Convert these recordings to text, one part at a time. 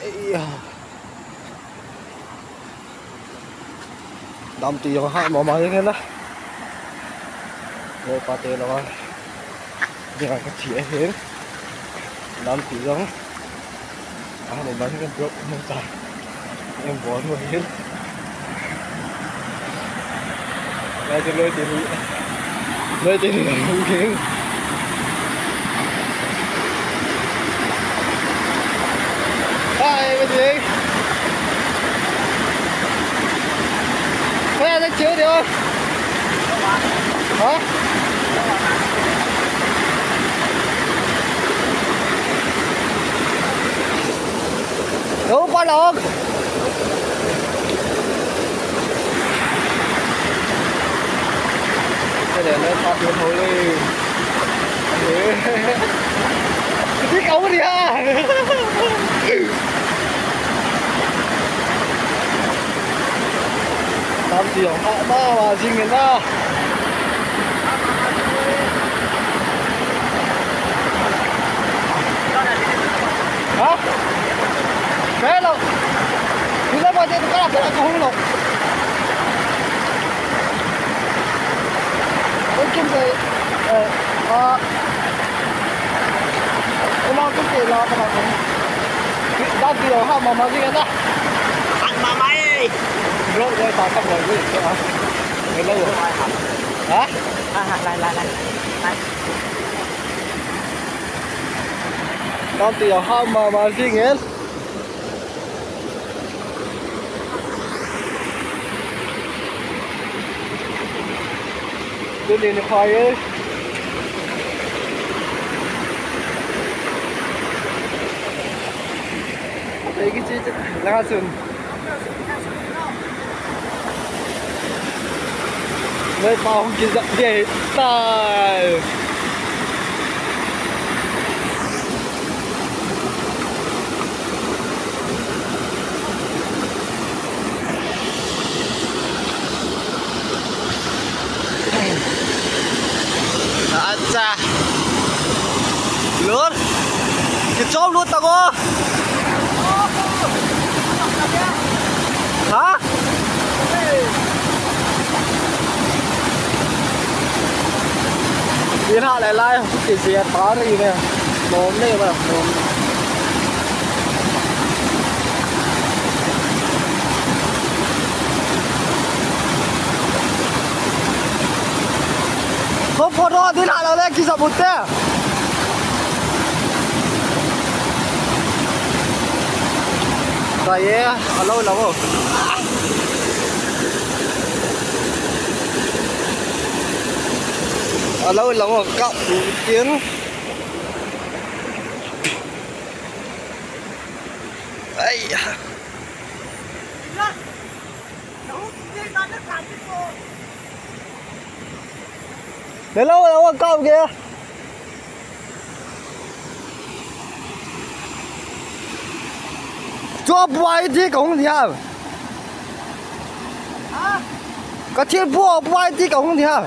đâm tì vào hai mỏ như thế đó rồi qua tê rồi nhưng mà cái chĩa hết đâm tì giống một bánh cái rộng không dài em bỏ người hết đây cho lôi tiền lôi tiền không khiến ai cái gì thế nó chiếu đi không hả đúng qua lộn cái này nó phát hiện hồi đi cái cấu đi ha làm gì họ ba mà xin người ta hả bé đâu chúng ta bao giờ cũng làm cái không đâu chung thì nó cũng chỉ là cái nào đau kỳ rồi ha mà gì đó ăn mà mày rồi rồi tao không rồi cái hả cái lâu rồi hả lại đau kỳ rồi ha mà gì nghe tôi đi khoai ấy đây cái gì lá sườn nơi bao kia dặn gì tài ra lớn thì chôm luôn tao cô hả điện thoại lại like không cái gì phá cái gì nè mồm đây mà mồm không photo điện thoại nào đây kia một té vậy ở lâu lắm rồi ở lâu lắm rồi cậu tiếng ấy để lâu rồi cậu kìa cho quay thì cũng theo có thiên bộ quay thì cũng theo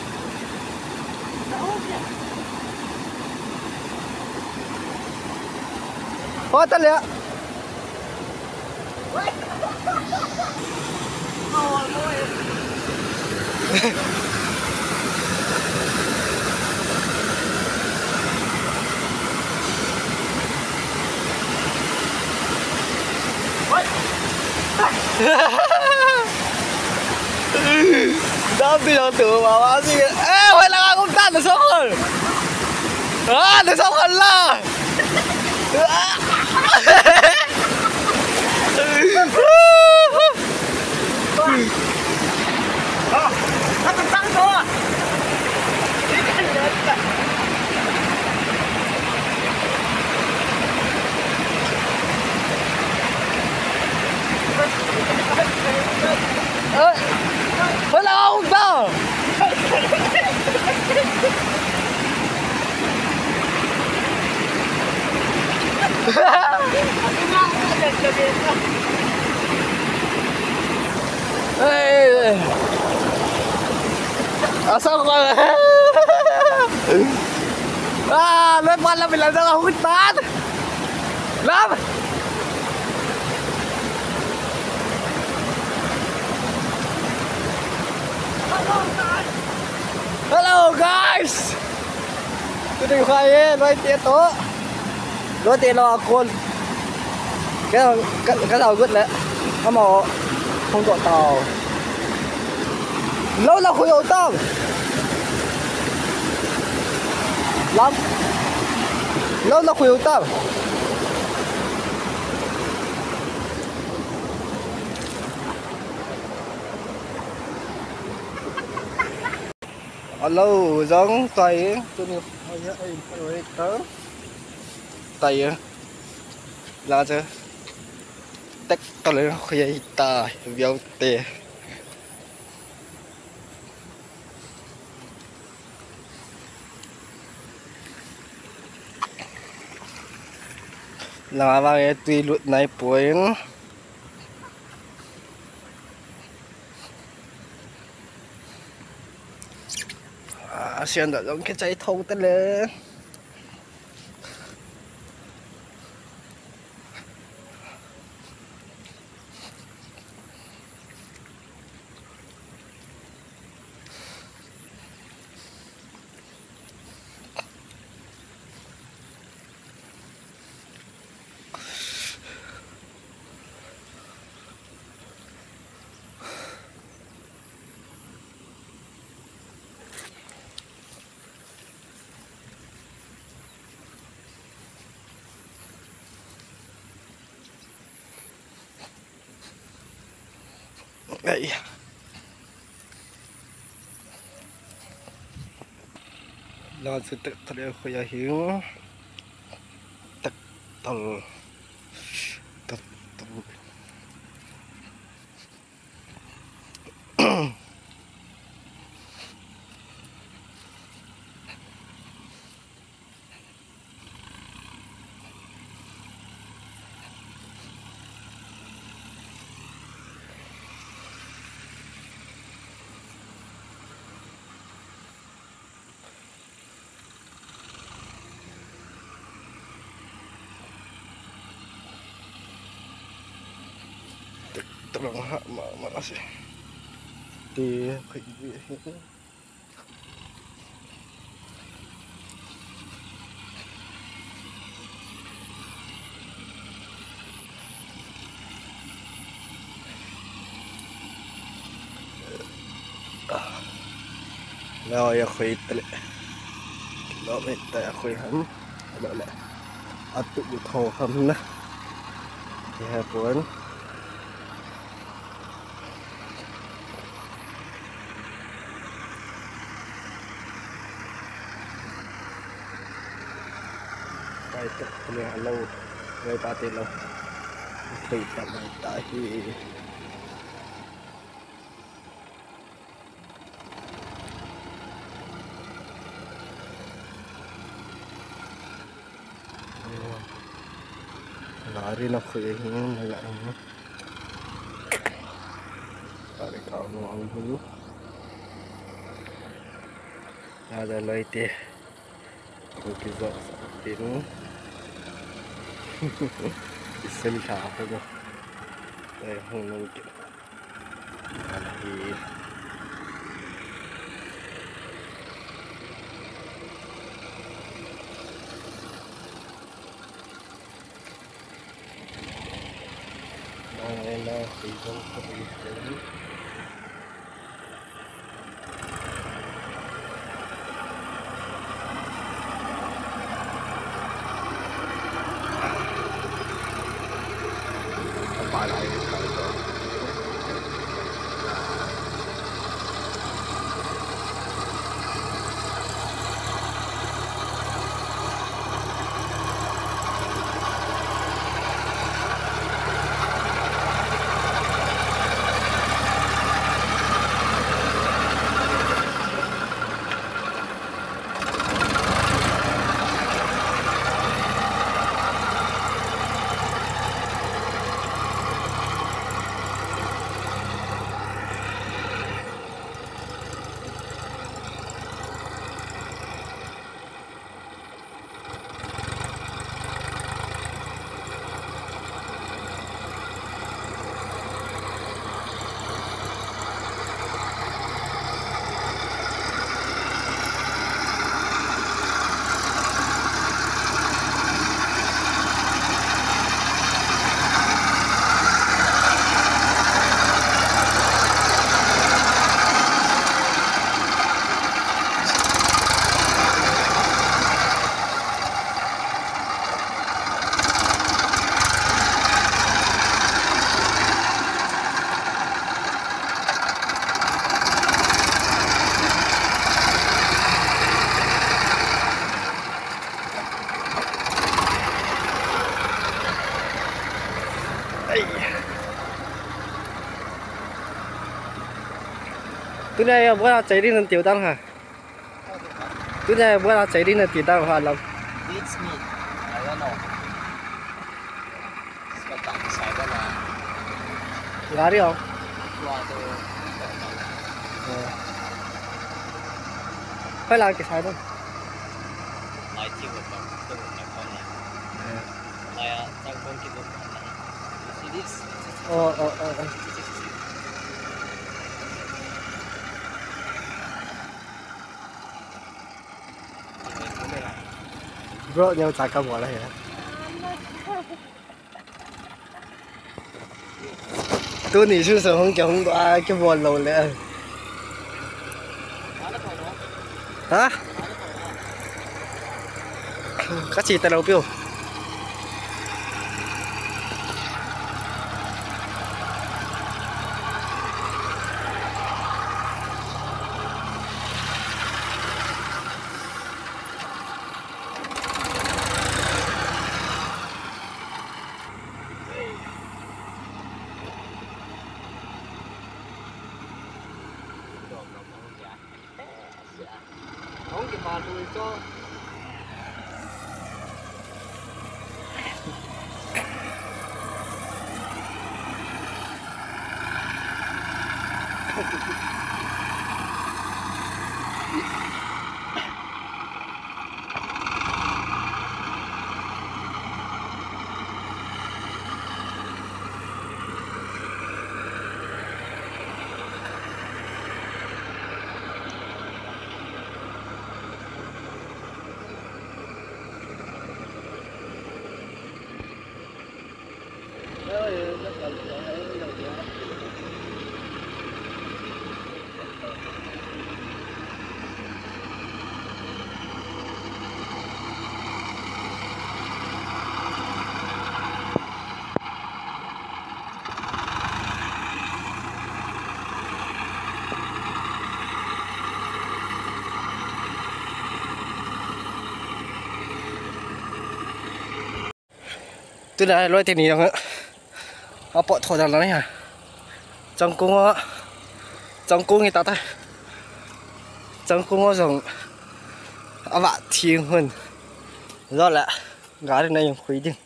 thôi tất liệu đó bây giờ tưởng bảo gì ê phải là không tan được sống rồi được sống hơn là nó còn tăng thôi phải là ông tao sao không lên ban là mình làm sao không biết tán lắm Hello guys. Tôi khoai nói tiếng tố. Nói tiếng lo con. Cái đầu gứt lại. Nó màu không độ tàu. Lâu là khối ổ tông. Lắm. Lâu là khối ổ tông. Alo, giống tay tôi đi tớ tay là chứ tách tao lấy khay ta véo tè là vào cái tùy lụt này bối xuyên đã giống cái cháy thâu tên lên đây là sự tự thật là khởi hiếu tất tầng tất tầng tolong makasih di rồi khuy tệ đó bên tại khuy hắn đó là tụ thổ hầm nữa thì hai cuốn đây tức là lâu người ta tiền lâu tùy tập này tại khi lari na khơi những này lại để cào nó ăn dulu ada lagi Oke, so seperti ini. Bisa apa tuh? Mungkin lagi. Enak, hijau seperti ini. Tôi này bữa nào chạy đi nên tiểu tăng hả? Tôi này bữa nào chạy đi nên tiểu tăng hả lắm? Beats me. I don't know. Sẽ tặng sai đó là Gà đi không? qua từ Phải làm cái sai đâu? lại chiều một con này. Lại tăng con kia một con này. You see this? Bro, nhau chạy cả bộ là hả? Tôi nghĩ sự sống kiểu không có cái bộ lâu lẹ. Hả? Các chị tại đâu biểu? Không cái bàn tôi cho tôi đã lôi tiền này đâu nữa, họ bỏ thổi ra đấy hả? Trong cung người ta ta, trong cung dùng vạ thiên hơn, do là gái này dùng quý đi,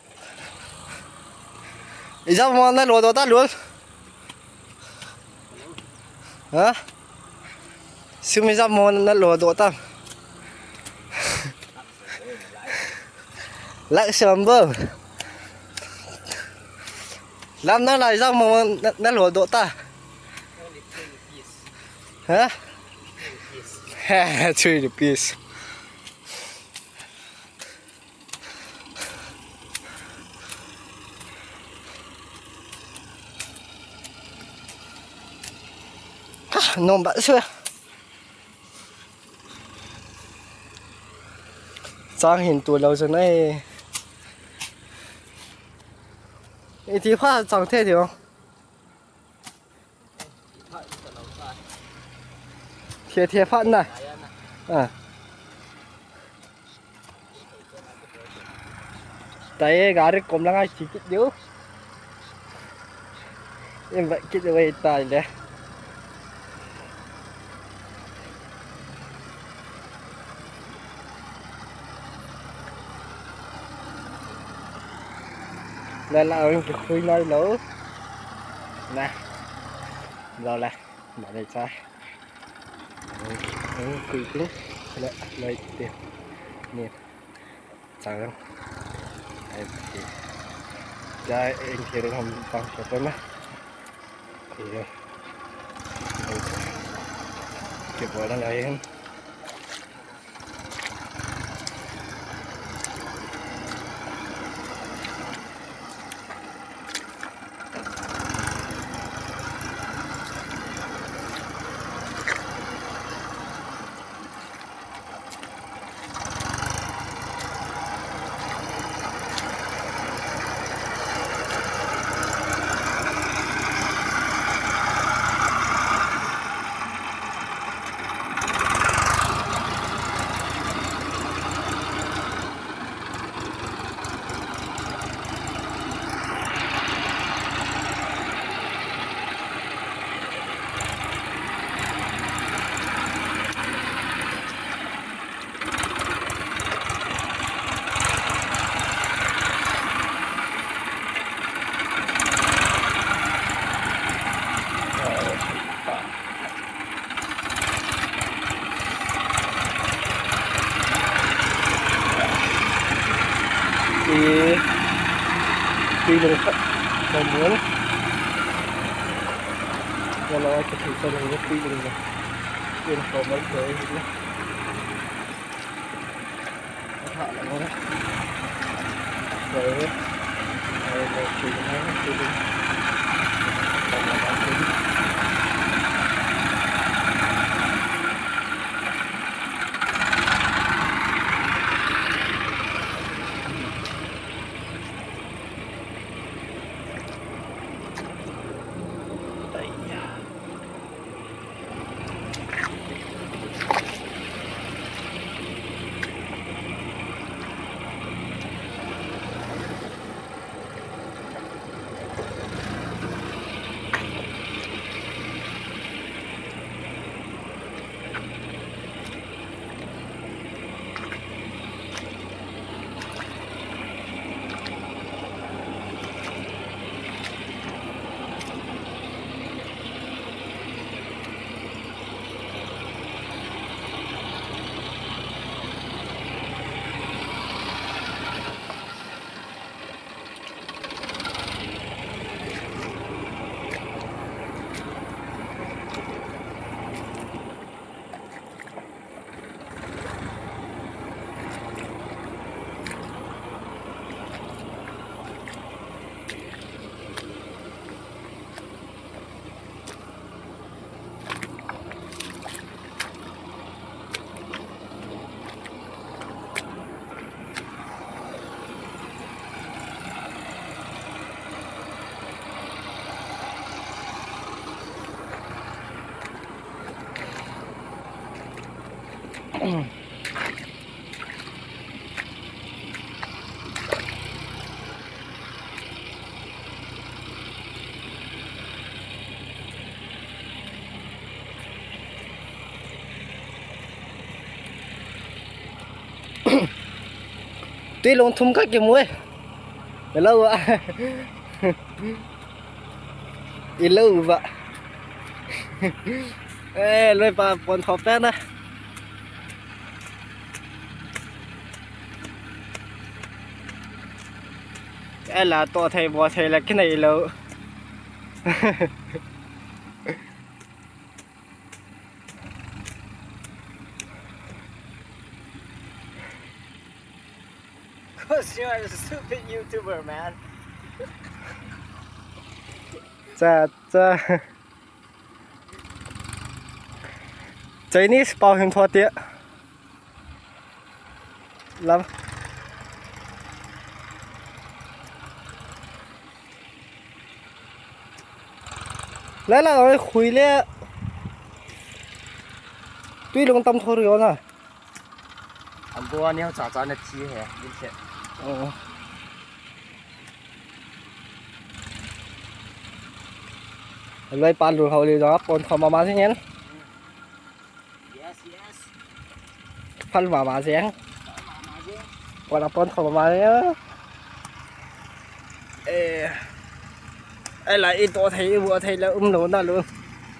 ý sao mà nó lùa ta luôn, hả? Sư mấy sao mà nó lùa ta, lại sớm bơ. Làm nó lại sao mà nó lùa độ ta? Hả? Ha, chui được piece. Nôm bạn xưa. Trang hình tuổi lâu rồi này. Thì hoa chẳng thế thì không? Thiệt phát này. À. Tại gà đấy cũng là ngay chỉ kích điếu. Em vậy kích được vậy tài đấy. Đây là cái khuy nơi lỗ nè rồi là bạn này sai khuy cứng lấy tiền nè chẳng đâu em thì ra em kia được không bằng cho tôi mà thì kịp vừa đang lấy em tuy lùng mà muốn và nó cái thử xem là tuy lùng này tuy là có mấy cái gì đó họ là nó rồi một chỉ hay tuy lùng còn là bán tính tuy lùng thùng các kiểu muối để lâu ạ đi lâu vậy ê lôi bà bọn thọ phép đó cái là to thầy bò thầy là cái này lâu Because you're a stupid YouTuber, man. Cha Chinese bao hình thua tiệt lắm lấy là rồi khui le tuy lùng tâm thôi rồi nè Anh bố你要找找那鸡嘿，以前。 lấy pan rồi hậu đó còn không mà thế nhé Yes, yes. phân mà sáng còn là con không mà nhá ê lại ít to thấy vừa thấy là nổ ra luôn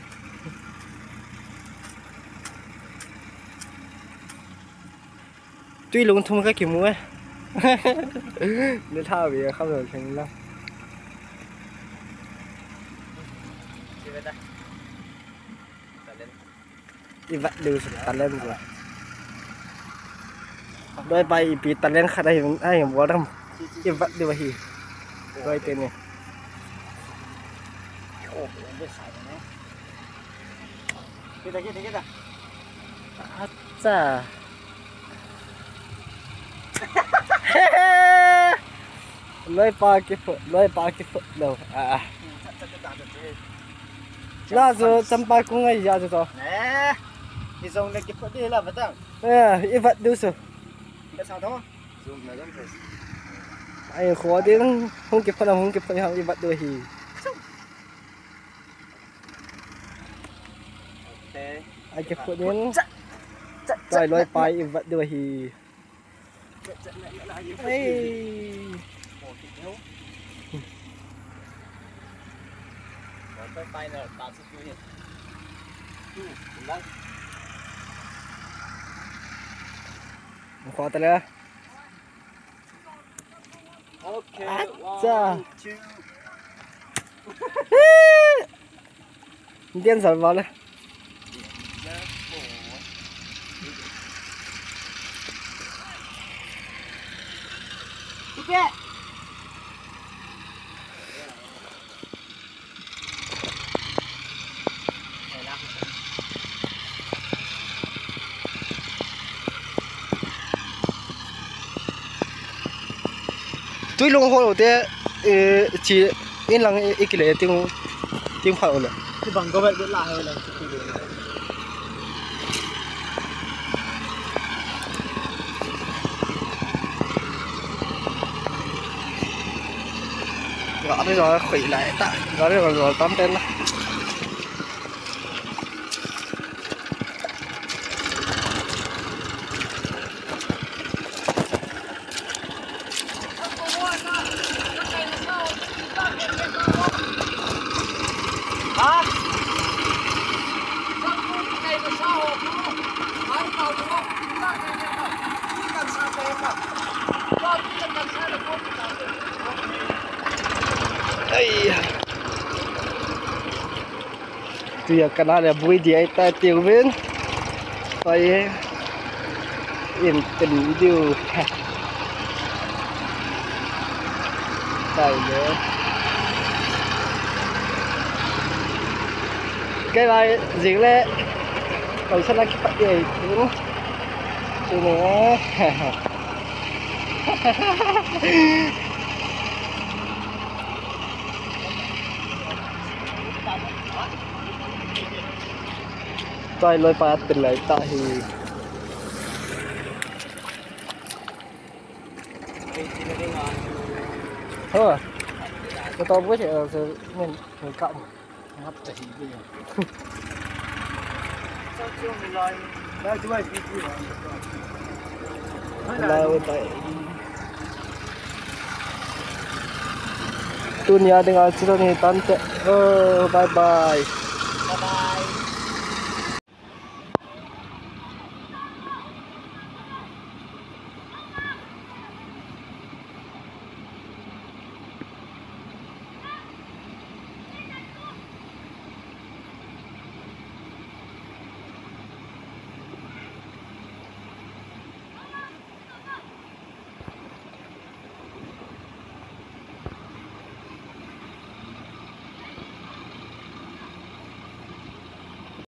tuy lùng thùng cái kiểu muối nếu thao vì không được thành đâu đi vắt đưa tạt lên rồi đôi bay bị tạt lên khá đây ai mà đâm đi vắt đưa vào đôi tên này chà lôi ba cái phật đâu là rồi chăm ba cũng ngay ra rồi Nè, đi dùng cái phật đi là vật tăng. ít vật đưa rồi Cái sao đó? Dùng là giống thế. ai khó tiếng không kịp phân không ít vật đưa thì ai kịp phật đến rồi lôi ba ít vật đưa thì tay là tạo sự nguy hiểm. khó tay nữa Okay. Acha. 1, 2. Điên sản vào đây. Tôi luôn hồi thế chỉ yên lặng ít cái lệ tiếng tiếng pháo nữa. Thì bằng có vậy biết lại hơn là Gõ đây rồi khủy lại tại gõ đây rồi tắm tên đó. Tuy cái này là vui gì tại tiêu viên phải yên tình điều tại nữa cái này gì lẽ ở sân anh bắt gì đúng chứ nữa tại lối pa tình lại tại thì thôi cái to với trẻ mình cộng ngắt chảy bây giờ đây chú ơi lâu tại dunia dengan cerita ni tante bye bye